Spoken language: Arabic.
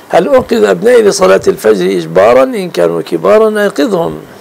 هل أوقظ أبنائي لصلاة الفجر إجبارا؟ إن كانوا كبارا أيقظهم.